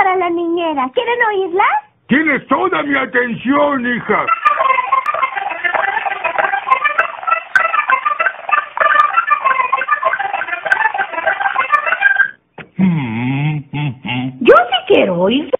para la niñera. ¿Quieren oírla? Tienes toda mi atención, hija. Yo sí quiero oír